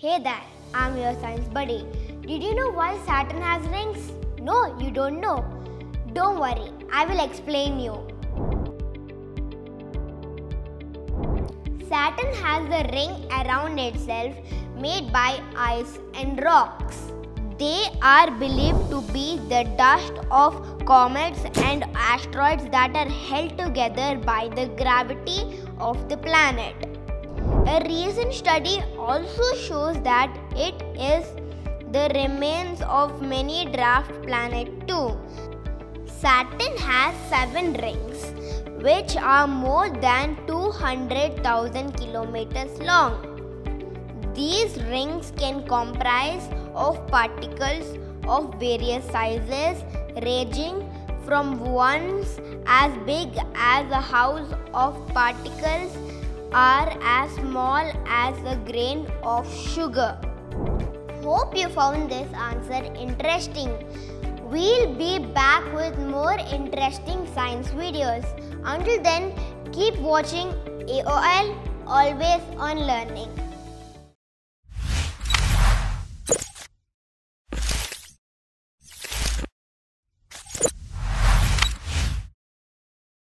Hey there, I'm your science buddy. Did you know why Saturn has rings? No, you don't know. Don't worry, I will explain you. Saturn has a ring around itself made by ice and rocks. They are believed to be the dust of comets and asteroids that are held together by the gravity of the planet. A recent study also shows that it is the remains of many dwarf planets too. Saturn has 7 rings, which are more than 200,000 kilometers long. These rings can comprise of particles of various sizes, ranging from ones as big as a house of particles are as small as a grain of sugar. Hope you found this answer interesting. We'll be back with more interesting science videos. Until then, keep watching AOL, always on learning.